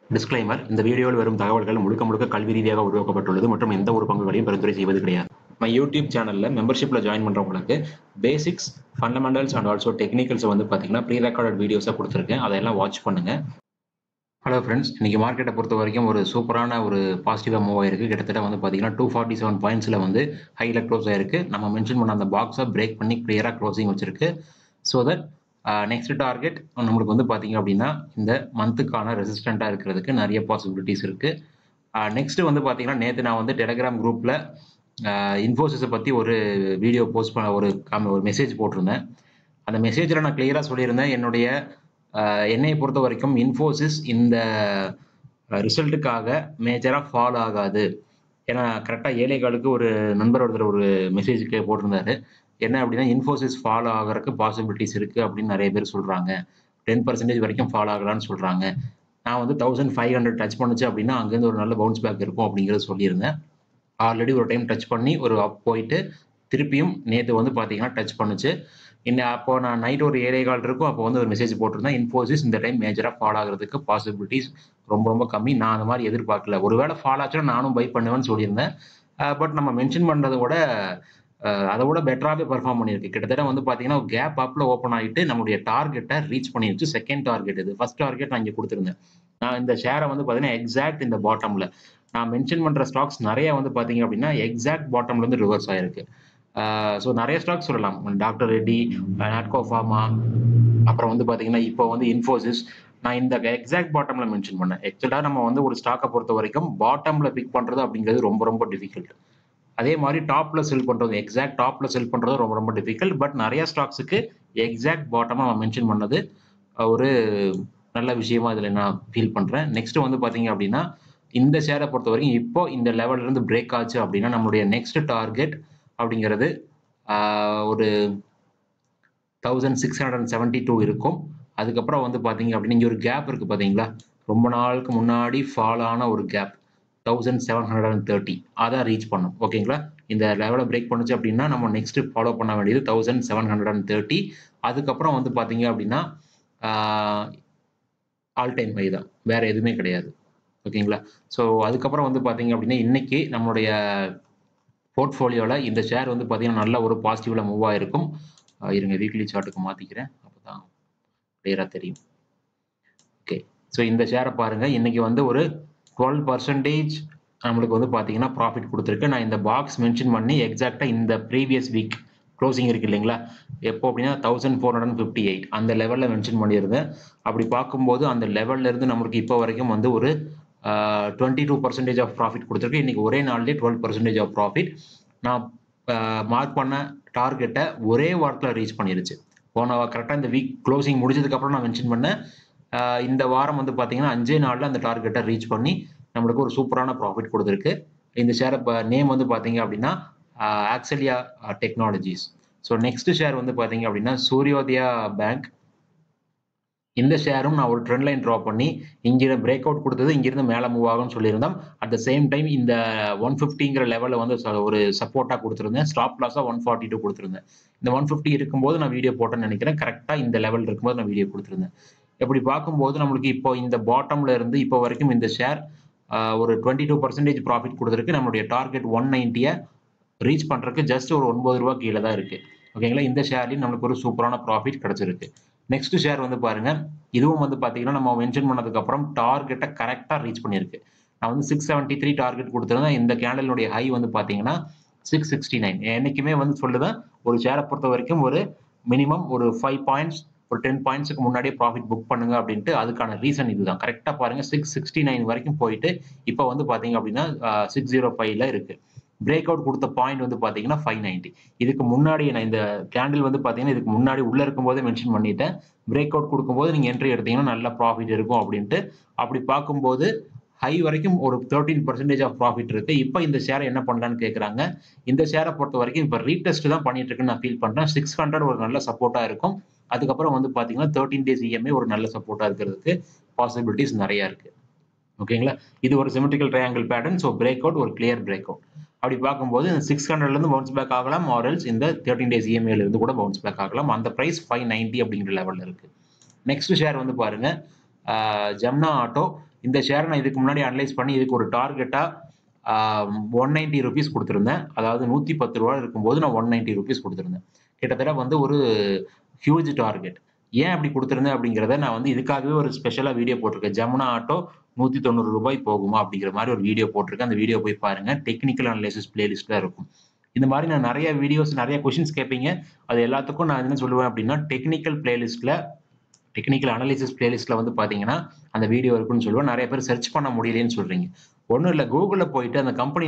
Disclaimer இந்த வீடியோவில் வரும் தகவல்கள் முழுக்க கல்வி ரீதியாக உருவாக்கப்பட்டுள்ளது மற்றும் எந்த ஒரு பங்குகளையும் பரிந்துரை செய்வது கிடையாது. மை யூடியூப் சேனலில் மெம்பர்ஷிப்பில் ஜாயின் பண்ணுறவங்களுக்கு basics, fundamentals and also technicals வந்து பார்த்தீங்கன்னா ப்ரீ ரெக்கார்டட் வீடியோஸாக கொடுத்துருக்கேன். அதெல்லாம் வாட்ச் பண்ணுங்க. ஹலோ ஃப்ரெண்ட்ஸ், இன்னைக்கு மார்க்கெட்டை பொறுத்த வரைக்கும் ஒரு சூப்பரான ஒரு பாசிட்டிவாக மூவ் ஆயிருக்கு. கிட்டத்தட்ட வந்து பார்த்தீங்கன்னா 247 பாயிண்ட்ஸில் வந்து ஹையில் க்ளோஸ் ஆயிருக்கு. நம்ம மென்ஷன் பண்ண அந்த பாக்ஸை பிரேக் பண்ணி கிளியராக க்ளோசிங் வச்சிருக்கு. ஸோ தட் நெக்ஸ்ட் டார்கெட் நம்மளுக்கு வந்து பார்த்தீங்க அப்படின்னா இந்த மந்த்துக்கான ரெசிஸ்டண்ட்டாக இருக்கிறதுக்கு நிறைய பாசிபிலிட்டிஸ் இருக்குது. நெக்ஸ்ட் வந்து பார்த்தீங்கன்னா நேற்று நான் வந்து டெலிகிராம் குரூப்பில் இன்ஃபோசிஸை பற்றி ஒரு வீடியோ போஸ்ட் பண்ண ஒரு மெசேஜ் போட்டிருந்தேன். அந்த மெசேஜில் நான் கிளியராக சொல்லியிருந்தேன், என்னை பொறுத்த வரைக்கும் இன்ஃபோசிஸ் இந்த ரிசல்ட்டுக்காக மேஜராக ஃபாலோ ஆகாது. ஏன்னா கரெக்டாக 7:15 ஒரு நண்பர் ஒருத்தர் ஒரு மெசேஜுக்கு போட்டிருந்தாரு. என்ன அப்படின்னா, இன்ஃபோசிஸ் ஃபாலோ ஆகிறதுக்கு பாசிபிலிட்டிஸ் இருக்குது அப்படின்னு நிறைய பேர் சொல்கிறாங்க. 10% வரைக்கும் ஃபாலோ ஆகலான்னு சொல்கிறாங்க. நான் வந்து 1500 டச் பண்ணுச்சு அப்படின்னா அங்கேருந்து ஒரு நல்ல பவுன்ஸ் பேக் இருக்கும் அப்படிங்கிறத சொல்லியிருந்தேன். ஆல்ரெடி ஒரு டைம் டச் பண்ணி ஒரு அப் போயிட்டு திருப்பியும் நேற்று வந்து பார்த்தீங்கன்னா டச் பண்ணுச்சு. அப்போ நான் நைட் ஒரு 7:15 இருக்கும், அப்போ வந்து ஒரு மெசேஜ் போட்டிருந்தேன், இன்ஃபோசிஸ் இந்த டைம் மேஜராக ஃபாலோ ஆகிறதுக்கு பாசிபிலிட்டிஸ் ரொம்ப கம்மி. நான் அந்த மாதிரி எதிர்பார்க்கல. ஒருவேளை ஃபாலோ ஆச்சுன்னா நானும் பை பண்ணுவேன்னு சொல்லியிருந்தேன். பட் நம்ம மென்ஷன் பண்ணுறதை விட அதை விட பெட்டராகவே பெர்ஃபார்ம் பண்ணியிருக்கு. கிட்டத்தட்ட வந்து பார்த்தீங்கன்னா கேப் அப்பில் ஓப்பன் ஆகிட்டு நம்மளுடைய டார்கெட்டை ரீச் பண்ணிடுச்சு. செகண்ட் டார்கெட் இது. ஃபர்ஸ்ட் டார்கெட் நான் இங்கே கொடுத்துருந்தேன். நான் இந்த ஷேரை வந்து பார்த்தீங்கன்னா எக்ஸாக்ட் இந்த பாட்டமில் நான் மென்ஷன் பண்ணுற ஸ்டாக்ஸ் நிறைய வந்து பார்த்தீங்க அப்படின்னா எக்ஸாக்ட் பாட்டம்ல இருந்து ரிவர்ஸ் ஆயிருக்கு. ஸோ நிறைய ஸ்டாக்ஸ் சொல்லலாம். டாக்டர் ரெட்டி, நாட்கோ ஃபார்மா, அப்புறம் வந்து பார்த்தீங்கன்னா இப்போ வந்து இன்ஃபோசிஸ். நான் இந்த எக்ஸாக்ட் பாட்டம்ல மென்ஷன் பண்ணேன். ஆக்சுவலாக நம்ம வந்து ஒரு ஸ்டாக்கை பொறுத்த வரைக்கும் பாட்டம்ல பிக் பண்ணுறது அப்படிங்கிறது ரொம்ப டிஃபிகல்ட். அதே மாதிரி டாப்ல செல் பண்ணுறது, எக்ஸாக்ட் டாப்ல செல் பண்ணுறது ரொம்ப டிஃபிகல்ட். பட் நிறைய ஸ்டாக்ஸுக்கு எக்ஸாக்ட் பாட்டமாக நான் மென்ஷன் பண்ணது ஒரு நல்ல விஷயமா இதில் நான் ஃபீல் பண்ணுறேன். நெக்ஸ்ட் வந்து பார்த்தீங்க அப்படின்னா இந்த ஷேரை பொறுத்த வரைக்கும் இப்போ இந்த லெவல்ல இருந்து பிரேக் ஆச்சு அப்படின்னா நம்மளுடைய நெக்ஸ்ட் டார்கெட் அப்படிங்கிறது ஒரு 1672 இருக்கும். அதுக்கப்புறம் வந்து பார்த்தீங்க அப்படின்னா இங்கே ஒரு கேப் இருக்குது பார்த்தீங்களா, ரொம்ப நாளுக்கு முன்னாடி ஃபால் ஆன ஒரு கேப் 1730 அதான் ரீச் பண்ணும். ஓகேங்களா, இந்த லெவலை பிரேக் பண்ணுச்சு அப்படின்னா நம்ம நெக்ஸ்ட் ஃபாலோ பண்ண வேண்டியது 1730. அதுக்கப்புறம் வந்து பார்த்தீங்க அப்படின்னா ஆல் டைம் ஹை தான், வேற எதுவுமே கிடையாது. ஓகேங்களா, ஸோ அதுக்கப்புறம் வந்து பார்த்தீங்க அப்படின்னா இன்னைக்கு நம்மளுடைய போர்ட்ஃபோலியோவில் இந்த ஷேர் வந்து பார்த்தீங்கன்னா நல்ல ஒரு பாசிட்டிவ்ல மூவ் ஆயிருக்கும். இருங்க வீக்லி சார்ட்டுக்கு மாற்றிக்கிறேன், அப்போ தான் கிளியராக தெரியும். ஓகே, ஸோ இந்த ஷேரை பாருங்க, இன்னைக்கு வந்து ஒரு 12% நம்மளுக்கு வந்து பார்த்தீங்கன்னா ப்ராஃபிட் கொடுத்துருக்கு. நான் இந்த பாக்ஸ் மென்ஷன் பண்ணி எக்ஸாக்டாக இந்த ப்ரீவியஸ் வீக் க்ளோசிங் இருக்கு இல்லைங்களா, எப்போ அப்படின்னா 1458 அந்த லெவலில் மென்ஷன் பண்ணியிருந்தேன். அப்படி பார்க்கும்போது அந்த லெவல்ல இருந்து நம்மளுக்கு இப்போ வரைக்கும் வந்து ஒரு 22% ஆஃப் ப்ராஃபிட் கொடுத்துருக்கு. இன்னைக்கு ஒரே நாள்லேயே 12% ஆஃப் ப்ராஃபிட். நான் மார்க் பண்ண டார்கெட்டை ஒரே வாரத்தில் ரீச் பண்ணிருச்சு. போன கரெக்டாக இந்த வீக் க்ளோசிங் முடிஞ்சதுக்கப்புறம் நான் மென்ஷன் பண்ணேன், இந்த வாரம் வந்து பார்த்தீங்கன்னா 5 நாளில் அந்த டார்கெட்டை ரீச் பண்ணி நம்மளுக்கு ஒரு சூப்பரான ப்ராஃபிட் கொடுத்துருக்கு. இந்த ஷேரை நேம் வந்து பார்த்தீங்க அப்படின்னா ஆக்சலியா டெக்னாலஜிஸ். ஸோ நெக்ஸ்ட் ஷேர் வந்து பார்த்தீங்க அப்படின்னா சூரியோதயா பேங்க். இந்த ஷேரும் நான் ஒரு ட்ரெண்ட் லைன் ட்ரா பண்ணி இங்கிருந்து பிரேக் அவுட் கொடுத்தது, இங்கிருந்து மேலே மூவ் ஆகும்னு சொல்லியிருந்தோம். அட் த சேம் டைம் இந்த 150ங்கிற லெவலில் வந்து ஒரு சப்போர்ட்டாக கொடுத்துருந்தேன். ஸ்டாப் லாஸாக 142 கொடுத்துருந்தேன். இந்த 150 இருக்கும்போது நான் வீடியோ போட்டேன்னு நினைக்கிறேன். கரெக்டாக இந்த லெவல் இருக்கும்போது நான் வீடியோ கொடுத்துருந்தேன். எப்படி பார்க்கும்போது நம்மளுக்கு இப்போ இந்த பாட்டம்ல இருந்து இப்போ வரைக்கும் இந்த ஷேர் ஒரு 22% ப்ராஃபிட் கொடுத்துருக்கு. நம்மளுடைய டார்கெட் 190 ரீச் பண்ணுறதுக்கு ஜஸ்ட் ஒரு 9 ரூபா கீழே தான் இருக்கு. ஓகேங்களா, இந்த ஷேர்லையும் நம்மளுக்கு ஒரு சூப்பரான ப்ராஃபிட் கிடைச்சிருக்கு. நெக்ஸ்ட் ஷேர் வந்து பாருங்க, இதுவும் வந்து பார்த்தீங்கன்னா நம்ம மென்ஷன் பண்ணதுக்கு அப்புறம் டார்கெட்டை கரெக்டாக ரீச் பண்ணியிருக்கு. நான் வந்து 673 டார்கெட் கொடுத்துருந்தேன். இந்த கேண்டலுடைய ஹை வந்து பார்த்தீங்கன்னா 669. என்னைக்குமே வந்து சொல்லுவேன், ஒரு ஷேரை பொறுத்த வரைக்கும் ஒரு மினிமம் ஒரு 5 பாயிண்ட்ஸ் ஒரு 10 பாயிண்ட்ஸுக்கு முன்னாடியே ப்ராஃபிட் புக் பண்ணுங்க அப்படின்ட்டு. அதுக்கான ரீசன் இதுதான். கரெக்டாக பாருங்க 669 வரைக்கும் போயிட்டு இப்போ வந்து பார்த்தீங்க அப்படின்னா 605ல இருக்கு. பிரேக் அவுட் கொடுத்த பாயிண்ட் வந்து பார்த்தீங்கன்னா 590. இதுக்கு முன்னாடி நான் இந்த கேண்டில் வந்து பார்த்தீங்கன்னா இதுக்கு முன்னாடி உள்ள இருக்கும்போதே மென்ஷன் பண்ணிட்டேன், பிரேக் அவுட் கொடுக்கும்போது நீங்கள் என்ட்ரி எடுத்தீங்கன்னா நல்ல ப்ராஃபிட் இருக்கும் அப்படின்ட்டு. அப்படி பார்க்கும்போது ஹை வரைக்கும் ஒரு 13% ஆஃப் ப்ராஃபிட் இருக்கு. இப்போ இந்த ஷேரை என்ன பண்ணலான்னு கேட்குறாங்க. இந்த ஷேரை பொறுத்த வரைக்கும் இப்போ ரீடெஸ்ட் தான் பண்ணிட்டு இருக்குன்னு நான் ஃபீல் பண்றேன். 600 ஒரு நல்ல சப்போர்ட்டா இருக்கும். அதுக்கப்புறம் வந்து பார்த்தீங்கன்னா 13 days EMA ஒரு நல்ல சப்போர்ட்டா இருக்கிறதுக்கு பாசிபிலிட்டிஸ் நிறைய இருக்கு. ஓகேங்களா, இது ஒரு symmetrical triangle pattern. So break out ஒரு கிளியர் பிரேக் அவுட். அப்படி பார்க்கும்போது 600ல இருந்து பவுன்ஸ் பேக் ஆகலாம், ஆர்எல்ஸ் இந்த 13 days EMA இருந்து கூட பவுன்ஸ் பேக் ஆகலாம். அந்த பிரைஸ் 590 அப்படிங்கிற லெவல்ல இருக்கு. நெக்ஸ்ட் ஷேர் வந்து பாருங்க, ஜம்னா ஆட்டோ. இந்த ஷேரை நான் இதுக்கு முன்னாடி அனலைஸ் பண்ணி இதுக்கு ஒரு டார்கெட்டாக 190 ருபீஸ் கொடுத்துருந்தேன். அதாவது 110 ரூபா இருக்கும்போது நான் 190 ருபீஸ் கொடுத்துருந்தேன். கிட்டத்தட்ட வந்து ஒரு ஹியூஜ் டார்கெட். ஏன் அப்படி கொடுத்துருந்தேன் அப்படிங்கிறத நான் வந்து இதுக்காகவே ஒரு ஸ்பெஷலாக வீடியோ போட்டிருக்கேன். ஜமுனா ஆட்டோ 190 ரூபாய் போகுமா அப்படிங்கிற மாதிரி ஒரு வீடியோ போட்டிருக்கேன். அந்த வீடியோ போய் பாருங்க. டெக்னிக்கல் அனலைசிஸ் பிளேலிஸ்ட்ல இருக்கும். இந்த மாதிரி நான் நிறைய வீடியோஸ் நிறைய கொஸ்டின்ஸ் கேட்பீங்க. அது எல்லாத்துக்கும் நான் என்ன சொல்லுவேன் அப்படின்னா டெக்னிக்கல் அனாலிசிஸ் பிளேலிஸ்ட்ல வந்து பாத்தீங்கன்னா அந்த வீடியோ இருக்குன்னு சொல்லுவேன். நிறைய பேர் சர்ச் பண்ண முடியலன்னு சொல்றீங்க. ஒன்றும் இல்லை, கூகுளில் போயிட்டு அந்த கம்பெனி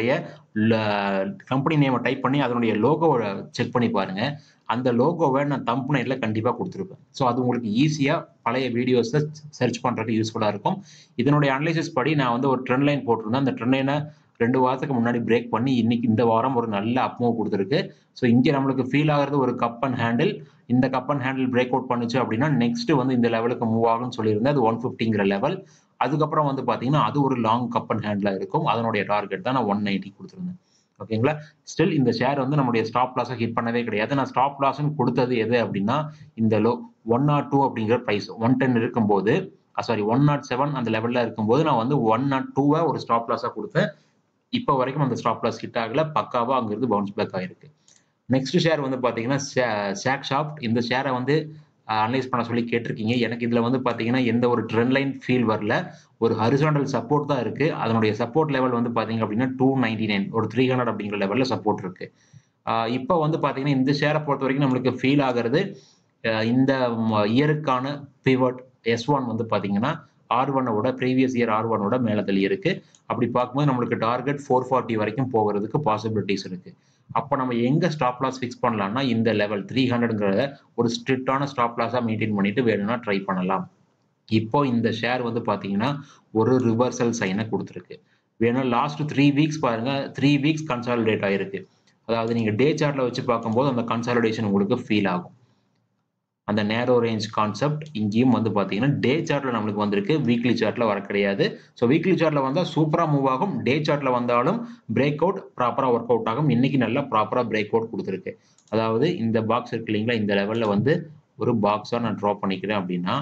நேமை டைப் பண்ணி அதனுடைய லோகோவை செக் பண்ணி பாருங்க. அந்த லோகோவை நான் தம்ப்நெயில்ல கண்டிப்பாக கொடுத்துருப்பேன். ஸோ அது உங்களுக்கு ஈஸியாக பழைய வீடியோஸை சர்ச் பண்ணுறதுக்கு யூஸ்ஃபுல்லாக இருக்கும். இதனுடைய அனலைசிஸ் படி நான் வந்து ஒரு ட்ரெண்ட் லைன் போட்டிருந்தேன். அந்த ட்ரெண்ட் லைனை 2 வாரத்துக்கு முன்னாடி பிரேக் பண்ணி இன்னைக்கு இந்த வாரம் ஒரு நல்ல அப்மூவ் கொடுத்துருக்கு. ஸோ இங்கே நம்மளுக்கு ஃபீல் ஆகிறது ஒரு கப் அண்ட் ஹேண்டில். இந்த cup and handle break out பண்ணுச்சு அப்படின்னா நெக்ஸ்ட் வந்து இந்த லெவலுக்கு மூவ் ஆகும்னு சொல்லியிருந்தேன். அது 150ங்கிற லெவல். அதுக்கப்புறம் வந்து பார்த்தீங்கன்னா அது ஒரு லாங் கப் அண்ட் ஹேண்டில் இருக்கும். அதனுடைய டார்கெட் தான் நான் 190 கொடுத்துருந்தேன். ஓகேங்களா? ஸ்டில் இந்த ஷேர் வந்து நம்மளுடைய ஸ்டாப் லாஸை ஹிட் பண்ணவே கிடையாது. நான் ஸ்டாப் லாஸ்ன்னு கொடுத்தது எது அப்படின்னா இந்த லோ 102 அப்படிங்கிற ப்ரைஸ் 110 இருக்கும்போது, 107 அந்த லெவலில் இருக்கும்போது நான் வந்து 102 ஒரு ஸ்டாப் லாஸாக கொடுத்தேன். இப்போ வரைக்கும் அந்த ஸ்டாப் லாஸ் ஹிட் ஆகல. பக்காவா அங்கிருந்து பவுன்ஸ் பேக் ஆயிருக்கு. நெக்ஸ்ட் ஷேர் வந்து பாத்தீங்கன்னா ஷாக்ஷாஃப்ட். இந்த ஷேரை வந்து அனலைஸ் பண்ண சொல்லி கேட்டிருக்கீங்க. எனக்கு இதுல வந்து பாத்தீங்கன்னா எந்த ஒரு ட்ரெண்ட் லைன் ஃபீல் வரல. ஒரு ஹரிசாண்டல் சப்போர்ட் தான் இருக்கு. அதனுடைய சப்போர்ட் லெவல் வந்து பாத்தீங்க அப்படின்னா 299 ஒரு 300 அப்படிங்கிற லெவல்ல சப்போர்ட் இருக்கு. இப்போ வந்து பாத்தீங்கன்னா இந்த ஷேரை பொறுத்த வரைக்கும் நம்மளுக்கு ஃபீல் ஆகிறது இந்த இயருக்கான பிவட் S1 வந்து பாத்தீங்கன்னா R1 ப்ரீவியஸ் இயர் R1 மேல தள்ளி இருக்கு. அப்படி பார்க்கும்போது நம்மளுக்கு டார்கெட் 440 வரைக்கும் போகிறதுக்கு பாசிபிலிட்டிஸ் இருக்கு. அப்போ நம்ம எங்க ஸ்டாப் லாஸ் ஃபிக்ஸ் பண்ணலாம்னா இந்த லெவல் 300ங்கிறத ஒரு ஸ்ட்ரிக்டான ஸ்டாப் லாஸா மெயின்டைன் பண்ணிட்டு வேணும்னா ட்ரை பண்ணலாம். இப்போ இந்த ஷேர் வந்து பாத்தீங்கன்னா ஒரு ரிவர்சல் சைனை கொடுத்துருக்கு. வேணா லாஸ்ட் 3 வீக்ஸ் பாருங்க, 3 வீக்ஸ் கன்சாலிடேட் ஆயிருக்கு. அதாவது நீங்க டே சார்ட்ல வச்சு பார்க்கும்போது அந்த கன்சாலிடேஷன் உங்களுக்கு ஃபீல் ஆகும். அந்த நேரோ ரேஞ்ச் கான்செப்ட் இங்கேயும் வந்து பாத்தீங்கன்னா டே சார்ட்ல நம்மளுக்கு வந்திருக்கு. வீக்லி சார்ட்ல வர கிடையாது. ஸோ வீக்லி சார்ட்ல வந்தா சூப்பரா மூவ் ஆகும். டே சார்ட்ல வந்தாலும் பிரேக் அவுட் ப்ராப்பரா ஒர்க் அவுட் ஆகும். இன்னைக்கு நல்லா ப்ராப்பரா பிரேக் அவுட் கொடுத்துருக்கு. அதாவது இந்த பாக்ஸ் இருக்கு இல்லைங்களா, இந்த லெவல்ல வந்து ஒரு பாக்ஸா நான் ட்ரா பண்ணிக்கிறேன் அப்படின்னா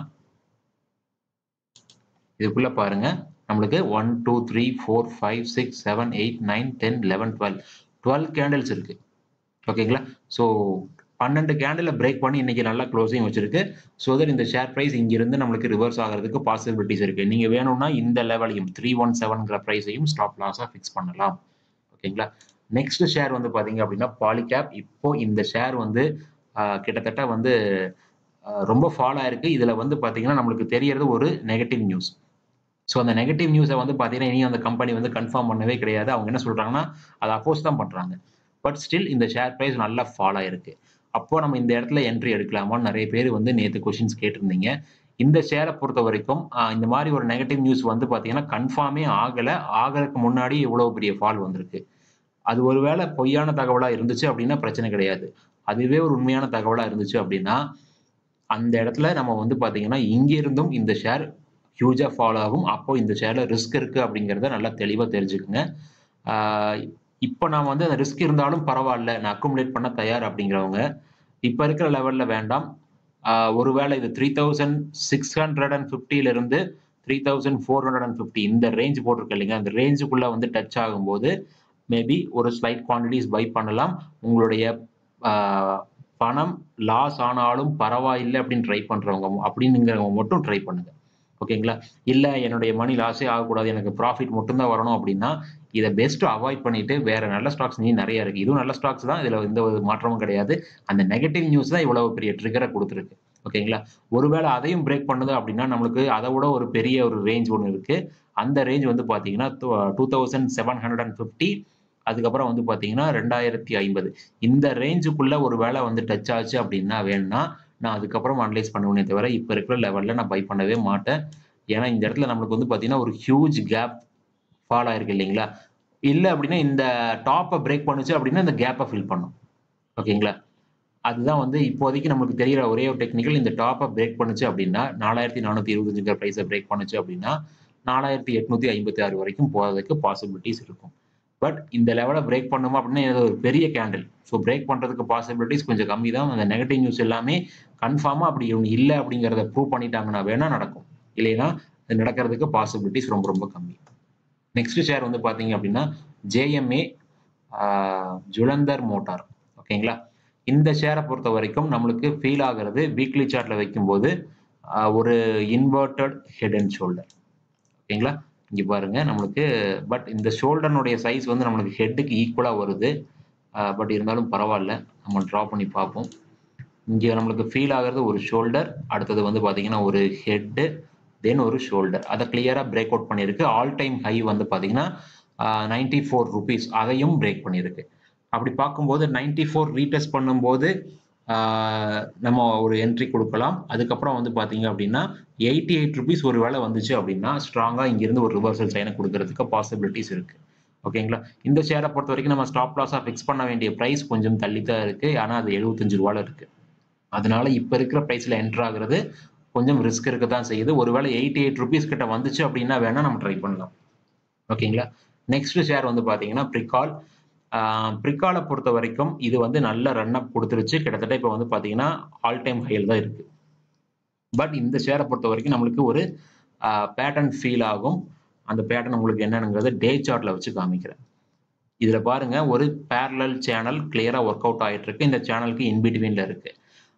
இதுக்குள்ள பாருங்க நம்மளுக்கு 1 2 3 4 5 6 7 8 9 10 11 12 கேண்டில்ஸ் இருக்கு. ஓகேங்களா? ஸோ 12 கேண்டில் பிரேக் பண்ணி இன்னைக்கு நல்லா க்ளோசிங் வச்சிருக்கு. ஸோ தட் இந்த ஷேர் பிரைஸ் இங்கிருந்து நம்மளுக்கு ரிவர்ஸ் ஆகிறதுக்கு பாசிபிலிட்டிஸ் இருக்கு. நீங்க வேணும்னா இந்த லெவலையும் 317ங்கிற பிரைஸையும் ஸ்டாப் லாஸா ஃபிக்ஸ் பண்ணலாம். ஓகேங்களா? நெக்ஸ்ட் ஷேர் வந்து பாத்தீங்க அப்படின்னா பாலிகேப். இப்போ இந்த ஷேர் வந்து கிட்டத்தட்ட வந்து ரொம்ப ஃபால் ஆயிருக்கு. இதுல வந்து பாத்தீங்கன்னா நம்மளுக்கு தெரியறது ஒரு நெகட்டிவ் நியூஸ். ஸோ அந்த நெகட்டிவ் நியூஸை வந்து பாத்தீங்கன்னா இனியும் அந்த கம்பெனி வந்து கன்ஃபார்ம் பண்ணவே கிடையாது. அவங்க என்ன சொல்றாங்கன்னா அதை அப்போஸ் தான் பண்றாங்க. பட் ஸ்டில் இந்த ஷேர் பிரைஸ் நல்லா ஃபால் ஆயிருக்கு. அப்போ நம்ம இந்த இடத்துல என்ட்ரி எடுக்கலாமான்னு நிறைய பேர் வந்து நேற்று கொஸ்டின்ஸ் கேட்டிருந்தீங்க. இந்த ஷேரை பொறுத்த வரைக்கும் இந்த மாதிரி ஒரு நெகட்டிவ் நியூஸ் வந்து பாத்தீங்கன்னா கன்ஃபார்மே ஆகிறதுக்கு முன்னாடி இவ்வளவு பெரிய ஃபால் வந்திருக்கு. அது ஒருவேளை பொய்யான தகவலா இருந்துச்சு அப்படின்னா பிரச்சனை கிடையாது. அதுவே ஒரு உண்மையான தகவலா இருந்துச்சு அப்படின்னா அந்த இடத்துல நம்ம வந்து பாத்தீங்கன்னா இங்க இருந்தும் இந்த ஷேர் ஹியூஜா ஃபால் ஆகும். அப்போ இந்த ஷேர்ல ரிஸ்க் இருக்கு அப்படிங்கிறத நல்லா தெளிவா தெரிஞ்சுக்குங்க. இப்போ நான் வந்து அந்த ரிஸ்க் இருந்தாலும் பரவாயில்ல, நான் அக்குமுலேட் பண்ண தயார் அப்படிங்கிறவங்க இப்ப இருக்கிற லெவல்ல வேண்டாம். ஒருவேளை இது 3650 இருந்து 3450 இந்த ரேஞ்ச் போட்டிருக்கு இல்லைங்க, அந்த ரேஞ்சுக்குள்ள வந்து டச் ஆகும்போது மேபி ஒரு ஸ்லைட் குவான்டிட்டிஸ் பை பண்ணலாம். உங்களுடைய பணம் லாஸ் ஆனாலும் பரவாயில்லை அப்படின்னு ட்ரை பண்றவங்க அப்படிங்கிறவங்க மட்டும் ட்ரை பண்ணுங்க. ஓகேங்களா? இல்ல என்னுடைய மணி லாஸே ஆகக்கூடாது, எனக்கு ப்ராஃபிட் மட்டும்தான் வரணும் அப்படின்னா இதை பெஸ்ட் அவாய்ட் பண்ணிட்டு வேற நல்ல ஸ்டாக்ஸ் நிறைய இருக்கு. இதுவும் நல்ல ஸ்டாக்ஸ் தான், இதுல எந்த ஒரு மாற்றமும் கிடையாது. அந்த நெகட்டிவ் நியூஸ் தான் இவ்வளவு பெரிய ட்ரிகரை கொடுத்துருக்கு. ஓகேங்களா? ஒருவேளை அதையும் பிரேக் பண்ணுது அப்படின்னா நம்மளுக்கு அதை விட ஒரு பெரிய ஒரு ரேஞ்ச் ஒன்று இருக்கு. அந்த ரேஞ்ச் வந்து பாத்தீங்கன்னா 2750, அதுக்கப்புறம் வந்து பாத்தீங்கன்னா 2050 இந்த ரேஞ்சுக்குள்ள ஒரு வேளை வந்து டச் ஆச்சு அப்படின்னா வேணும்னா நான் அதுக்கப்புறம் அனலைஸ் பண்ணுவேனே தவிர இப்ப இருக்கிற லெவல்ல நான் பை பண்ணவே மாட்டேன். ஏன்னா இந்த இடத்துல நம்மளுக்கு வந்து பாத்தீங்கன்னா ஒரு ஹியூஜ் கேப் ஃபால் ஆயிருக்கு இல்லைங்களா? இல்ல அப்படின்னா இந்த டாப்பை பிரேக் பண்ணுச்சு அப்படின்னா இந்த கேப்பை ஃபில் பண்ணும். ஓகேங்களா? அதுதான் வந்து இப்போதைக்கு நமக்கு தெரிகிற ஒரே ஒரு டெக்னிக்கல். இந்த டாப்பை பிரேக் பண்ணுச்சு அப்படின்னா 4425 பிரைஸை பிரேக் பண்ணுச்சு அப்படின்னா 4856 வரைக்கும் போறதுக்கு பாசிபிலிட்டிஸ் இருக்கும். பட் இந்த லெவலை பிரேக் பண்ணுமா அப்படின்னா இது ஒரு பெரிய கேண்டில். ஸோ பிரேக் பண்றதுக்கு பாசிபிலிட்டிஸ் கொஞ்சம் கம்மி தான். அந்த நெகட்டிவ் நியூஸ் எல்லாமே கன்ஃபார்மா அப்படி ஒன்று இல்லை அப்படிங்கிறத ப்ரூவ் பண்ணிட்டாங்கன்னா வேணா நடக்கும். இல்லைன்னா இது நடக்கிறதுக்கு பாசிபிலிட்டிஸ் ரொம்ப ரொம்ப கம்மி. நெக்ஸ்ட் ஷேர் வந்து பார்த்தீங்க அப்படின்னா ஜேஎம்ஏ ஜுலந்தர் மோட்டார். ஓகேங்களா, இந்த ஷேரை பொறுத்த வரைக்கும் நம்மளுக்கு ஃபீல் ஆகிறது வீக்லி சார்ட்ல வைக்கும்போது ஒரு இன்வெர்டட் ஹெட் அண்ட் ஷோல்டர். ஓகேங்களா, இங்க பாருங்க நம்மளுக்கு பட் இந்த ஷோல்டர்னுடைய சைஸ் வந்து நம்மளுக்கு ஹெட்டுக்கு ஈக்குவலா வருது. பட் இருந்தாலும் பரவாயில்ல, நம்ம ட்ரா பண்ணி பார்ப்போம். இங்கே நம்மளுக்கு ஃபீல் ஆகிறது ஒரு ஷோல்டர், அடுத்தது வந்து பார்த்தீங்கன்னா ஒரு ஹெட்டு, தென் ஒரு ஷோல்டர். அதை கிளியரா பிரேக் அவுட் பண்ணியிருக்கு. ஆல் டைம் ஹை வந்து பார்த்தீங்கன்னா 94 rupees, அதையும் பிரேக் பண்ணியிருக்கு. அப்படி பார்க்கும்போது 94 ரீடெஸ்ட் பண்ணும்போது நம்ம ஒரு என்ட்ரி கொடுக்கலாம். அதுக்கப்புறம் வந்து பார்த்தீங்க அப்படின்னா 88 rupees ஒரு வேளை வந்துச்சு அப்படின்னா ஸ்ட்ராங்கா இங்கிருந்து ஒரு ரிவர்சல் சைனை கொடுக்கறதுக்கு பாசிபிலிட்டிஸ் இருக்கு. ஓகேங்களா, இந்த ஷேரை பொறுத்த வரைக்கும் நம்ம ஸ்டாப் லாஸா ஃபிக்ஸ் பண்ண வேண்டிய பிரைஸ் கொஞ்சம் தள்ளி தான் இருக்கு. ஆனா அது 75 ரூபாயில இருக்கு. அதனால இப்ப இருக்கிற பிரைஸ்ல என்டர் ஆகுறது கொஞ்சம் ரிஸ்க் இருக்க தான் செய்யுது. ஒருவேளை 88 rupees கிட்ட வந்துச்சு அப்படின்னா வேணா நம்ம ட்ரை பண்ணலாம். ஓகேங்களா, நெக்ஸ்ட் ஷேர் வந்து பாத்தீங்கன்னா பிரிகால். பிரிகாலை பொறுத்த வரைக்கும் இது வந்து நல்ல ரன் அப் கொடுத்துருச்சு. கிட்டத்தட்ட இப்ப வந்து பாத்தீங்கன்னா ஆல் டைம் ஹைல தான் இருக்கு. பட் இந்த ஷேரை பொறுத்த வரைக்கும் நம்மளுக்கு ஒரு பேட்டர்ன் ஃபீல் ஆகும். அந்த பேட்டர்ன் உங்களுக்கு என்னங்கிறத டே சார்ட்ல வச்சு காமிக்கிறேன். இதுல பாருங்க ஒரு பேரலல் சேனல் கிளியரா ஒர்க் அவுட் ஆயிட்டு இருக்கு. இந்த சேனலுக்கு இன்பிட்வீன்ல இருக்கு.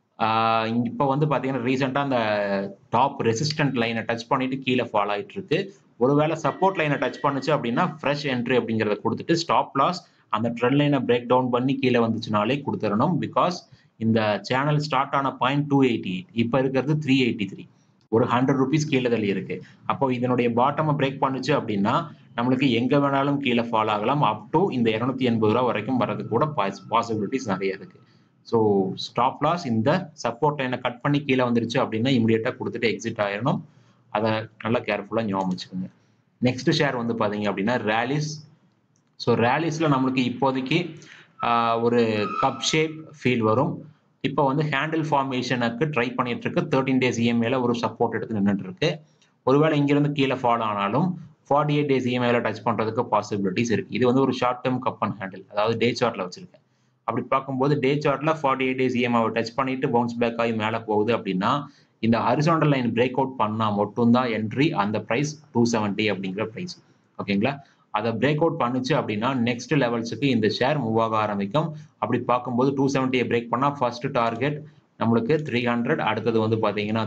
இப்போ வந்து பாத்தீங்கன்னா ரீசெண்டா அந்த டாப் ரெசிஸ்டன்ட் லைனை டச் பண்ணிட்டு கீழே ஃபால் ஆயிட்டு இருக்கு. ஒருவேளை சப்போர்ட் லைனை டச் பண்ணுச்சு அப்படின்னா ஃப்ரெஷ் என்ட்ரி அப்படிங்கிறத கொடுத்துட்டு ஸ்டாப் லாஸ் அந்த ட்ரெண்ட் லைனை பிரேக் டவுன் பண்ணி கீழே வந்துச்சுனாலே கொடுத்துடணும். பிகாஸ் இந்த சேனல் ஸ்டார்ட் ஆன பாயிண்ட் 288, இப்போ இருக்கிறது 383, ஒரு 100 rupees கீழே தள்ளி இருக்கு. அப்போ இதனுடைய பாட்டமை பிரேக் பண்ணுச்சு அப்படின்னா நம்மளுக்கு எங்க வேணாலும் கீழே ஃபால் ஆகலாம். அப் டு இந்த 280 ரூபா வரைக்கும் வர்றதுக்கு கூட பாசிபிலிட்டிஸ் நிறைய இருக்கு. ஸோ ஸ்டாப் லாஸ் இந்த சப்போர்ட் லைனை கட் பண்ணி கீழே வந்துருச்சு அப்படின்னா இமிடியேட்டா கொடுத்துட்டு எக்ஸிட் ஆயிடணும். அதை நல்லா கேர்ஃபுல்லா ஞாபகம் வச்சுக்கோங்க. நெக்ஸ்ட் ஷேர் வந்து பாத்தீங்க அப்படின்னா ரேலிஸ். ஸோ ரேலிஸ்ல நம்மளுக்கு இப்போதைக்கு ஒரு கப் ஷேப் ஃபீல் வரும். இப்போ வந்து ஹேண்டில் ஃபார்மேஷனுக்கு ட்ரை பண்ணிட்டு இருக்கு. 13 days EMAல ஒரு சப்போர்ட் எடுத்து நின்றுட்டு இருக்கு. ஒருவேளை இங்கிருந்து கீழே ஃபால் ஆனாலும் 48 days EMAல டச் பண்றதுக்கு பாசிபிலிட்டிஸ் இருக்கு. இது வந்து ஒரு short term cup and handle, அதாவது டே சார்ட்ல வச்சிருக்கேன். அப்படி பார்க்கும்போது டே சார்ட்ல 48 days EMAவை டச் பண்ணிட்டு பவுன்ஸ் பேக் ஆகி மேலே போகுது அப்படின்னா இந்த ஹரிசாண்டல் லைன் பிரேக் அவுட் பண்ணா மட்டும்தான் என்ட்ரி. அந்த பிரைஸ் 270 அப்படிங்கிற பிரைஸ். ஓகேங்களா, அதை பிரேக் அவுட் பண்ணுச்சு அப்படின்னா நெக்ஸ்ட் லெவல்ஸுக்கு இந்த ஷேர் மூவ் ஆக ஆரம்பிக்கும். அப்படி பார்க்கும்போது 270 பிரேக் பண்ணா ஃபர்ஸ்ட் டார்கெட் நம்மளுக்கு 300, அடுத்தது வந்து பாத்தீங்கன்னா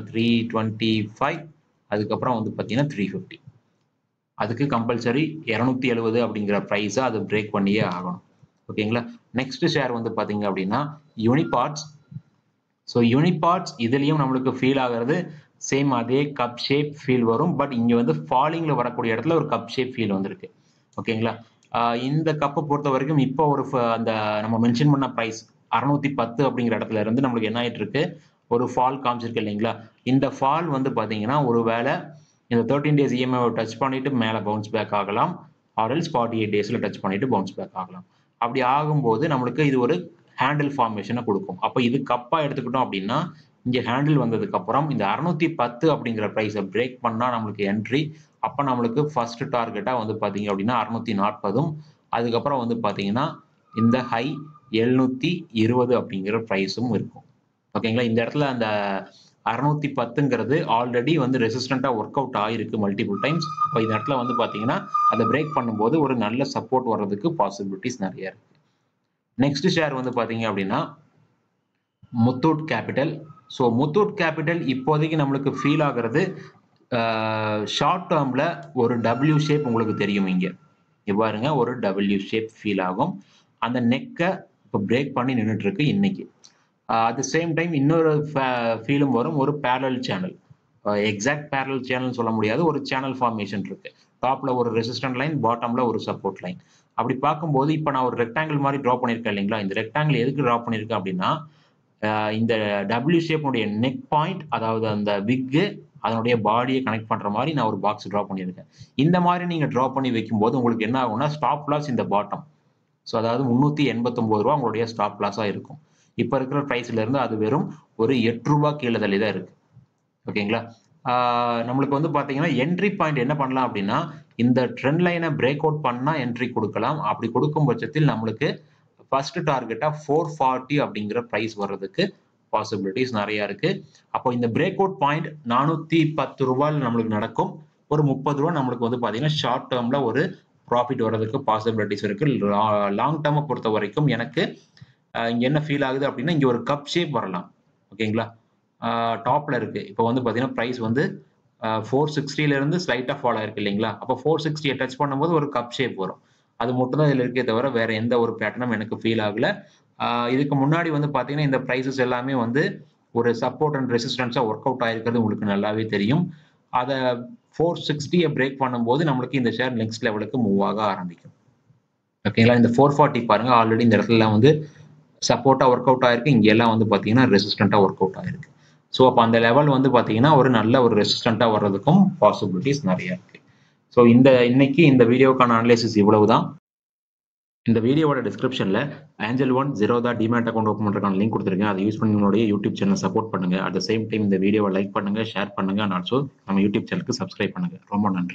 325, அதுக்கப்புறம் வந்து பாத்தீங்கன்னா 350. அதுக்கு கம்பல்சரி 270 அப்படிங்கிற பிரைஸை அது பிரேக் பண்ணியே ஆகணும். ஓகேங்களா, நெக்ஸ்ட் ஷேர் வந்து பாத்தீங்க அப்படின்னா யூனிபார்ட்ஸ். ஸோ யூனிபார்ட்ஸ் இதுலயும் நம்மளுக்கு ஃபீல் ஆகிறது சேம் அதே கப் ஷேப் ஃபீல் வரும். பட் இங்க வந்து ஃபாலிங்ல வரக்கூடிய இடத்துல ஒரு கப் ஷேப் ஃபீல் வந்திருக்கு. ஓகேங்களா, இந்த கப்பை பொறுத்த வரைக்கும் இப்போ ஒரு அந்த நம்ம மென்ஷன் பண்ண பிரைஸ் 610 அப்படிங்கிற இடத்துல இருந்து நம்மளுக்கு என்ன ஆயிட்டு இருக்கு, ஒரு ஃபால் காமிச்சிருக்கு இல்லைங்களா. இந்த ஃபால் வந்து பாத்தீங்கன்னா ஒருவேளை இந்த 13 days EMAவை டச் பண்ணிட்டு மேலே பவுன்ஸ் பேக் ஆகலாம், ஆர்எல்ஸ் 48 daysல டச் பண்ணிட்டு பவுன்ஸ் பேக் ஆகலாம். அப்படி ஆகும்போது நம்மளுக்கு இது ஒரு ஹேண்டில் ஃபார்மேஷனை கொடுக்கும். அப்போ இது கப்பா எடுத்துக்கிட்டோம் அப்படின்னா இங்க ஹேண்டில் வந்ததுக்கு அப்புறம் இந்த 610 அப்படிங்கிற பிரைஸை பிரேக் பண்ணா நம்மளுக்கு என்ட்ரி. அப்ப நம்மளுக்கு ஃபர்ஸ்ட் டார்கெட்டா வந்து பாத்தீங்க அப்படின்னா 640, அதுக்கப்புறம் வந்து பாத்தீங்கன்னா இந்த ஹை 720 அப்படிங்கிற பிரைஸும் இருக்கும். ஓகேங்களா, இந்த இடத்துல அந்த 610ங்கிறது ஆல்ரெடி வந்து ரெசிஸ்டண்டா ஒர்க் அவுட் ஆயிருக்கு மல்டிபிள் டைம்ஸ். அப்போ இந்த இடத்துல வந்து பாத்தீங்கன்னா அதை பிரேக் பண்ணும்போது ஒரு நல்ல சப்போர்ட் வர்றதுக்கு பாசிபிலிட்டிஸ் நிறைய இருக்கு. நெக்ஸ்ட் ஷேர் வந்து பாத்தீங்க அப்படின்னா Muthoot capital. So Muthoot capital இப்போதைக்கு நம்மளுக்கு ஃபீல் ஆகிறது ஷார்ட் டேர்ம்ல ஒரு டபிள்யூ ஷேப் உங்களுக்கு தெரியும். இங்க பாருங்க ஒரு டபிள்யூ ஷேப் ஃபீல் ஆகும். அந்த நெக்கை இப்போ பிரேக் பண்ணி நின்றுட்டு இருக்கு இன்னைக்கு. அட் த சேம் டைம் இன்னொரு ஃபீலும் வரும், ஒரு parallel channel. Exact parallel channel சொல்ல முடியாது, ஒரு சேனல் ஃபார்மேஷன் இருக்கு. டாப்ல ஒரு ரெசிஸ்டன்ட் லைன், பாட்டம்ல ஒரு சப்போர்ட் லைன். அப்படி பார்க்கும்போது இப்போ நான் ஒரு ரெக்டாங்கிள் மாதிரி ட்ரா பண்ணியிருக்கேன் இல்லைங்களா. இந்த ரெக்டாங்கிள் எதுக்கு ட்ரா பண்ணியிருக்கேன் அப்படின்னா இந்த டபிள்யூ ஷேப்னுடைய நெக் பாயிண்ட், அதாவது அந்த விக்கு அதனுடைய பாடியை கனெக்ட் பண்ற மாதிரி நான் ஒரு பாக்ஸ் ட்ரா பண்ணியிருக்கேன். இந்த மாதிரி நீங்க ட்ரா பண்ணி வைக்கும்போது உங்களுக்கு என்ன ஆகும்னா ஸ்டாப் லாஸ் இந்த பாட்டம். ஸோ அதாவது 389 ரூபா உங்களுடைய ஸ்டாப் லாஸா இருக்கும். இப்ப இருக்கிற பிரைஸ்ல இருந்து அது வெறும் ஒரு 8 ரூபாய் கீழே தள்ளி தான் இருக்கு. ஓகேங்களா, நம்மளுக்கு வந்து பாத்தீங்கன்னா என்ட்ரி பாயிண்ட் என்ன பண்ணலாம் அப்படின்னா இந்த ட்ரெண்ட் லைனை பிரேக் அவுட் பண்ணா என்ட்ரி கொடுக்கலாம். அப்படி கொடுக்கும் பட்சத்தில் நம்மளுக்கு ஃபர்ஸ்ட் டார்கெட்டா 440 அப்படிங்கிற பிரைஸ் வர்றதுக்கு பாசிபிலிட்டிஸ் நிறைய இருக்கு. அப்போ இந்த பிரேக் அவுட் பாயிண்ட் 410 ரூபாயில் நம்மளுக்கு நடக்கும். ஒரு 30 ரூபா நம்மளுக்கு வந்து பார்த்தீங்கன்னா ஷார்ட் டேர்ம்ல ஒரு ப்ராஃபிட் வர்றதுக்கு பாசிபிலிட்டிஸ் இருக்கு. லாங் டேர்மை பொறுத்த வரைக்கும் எனக்கு இங்க என்ன ஃபீல் ஆகுது அப்படின்னா இங்க ஒரு கப் ஷேப் வரலாம். ஓகேங்களா? டாப்ல இருக்கு. இப்போ வந்து பார்த்தீங்கன்னா பிரைஸ் வந்து 460ல இருந்து ஸ்லைட்டா ஃபால் ஆயிருக்கு இல்லைங்களா? அப்போ 460 டச் பண்ணும்போது ஒரு கப் ஷேப் வரும். அது மட்டும் தான் இதுல இருக்கே தவிர வேற எந்த ஒரு பேட்டர்னும் எனக்கு ஃபீல் ஆகல. இதுக்கு முன்னாடி வந்து பார்த்தீங்கன்னா இந்த பிரைஸஸ் எல்லாமே வந்து ஒரு சப்போர்ட் அண்ட் ரெசிஸ்டன்ஸா ஒர்க் அவுட் ஆயிருக்கிறது உங்களுக்கு நல்லாவே தெரியும். அத 460 பிரேக் பண்ணும்போது நம்மளுக்கு இந்த ஷேர் நெக்ஸ்ட் லெவலுக்கு மூவ் ஆக ஆரம்பிக்கும். ஓகேங்களா? இந்த 440 பாருங்க ஆல்ரெடி இந்த இடத்துலலாம் வந்து சப்போர்ட்டா ஒர்க் அவுட் ஆயிருக்கு. இங்க எல்லாம் வந்து பார்த்தீங்கன்னா ரெசிஸ்டன்ட்டா ஒர்க் அவுட் ஆயிருக்கு. ஸோ அப்ப அந்த லெவல் வந்து பார்த்தீங்கன்னா ஒரு நல்ல ஒரு ரெசிஸ்டன்ட்டா வர்றதுக்கும் பாசிபிலிட்டிஸ் நெறைய இருக்கு. ஸோ இன்னைக்கு இந்த வீடியோக்கான அனலைசிஸ் இவ்வளவுதான். இந்த வீடியோவோட டிஸ்கிரிப்ஷன்ல Angel One Zerodha demat account open பண்றதுக்கான லிங்க் கொடுத்துருக்கேன். அதை யூஸ் பண்ணி உங்களுடைய யூடியூப் சேனல் சப்போர்ட் பண்ணுங்க. அட் த சேம் டைம் இந்த வீடியோவை லைக் பண்ணுங்க, ஷேர் பண்ணுங்க அண்ட் ஆல்சோ நம்ம யூடியூப் சேனலுக்கு சப்ஸ்கிரைப் பண்ணுங்க. ரொம்ப நன்றி.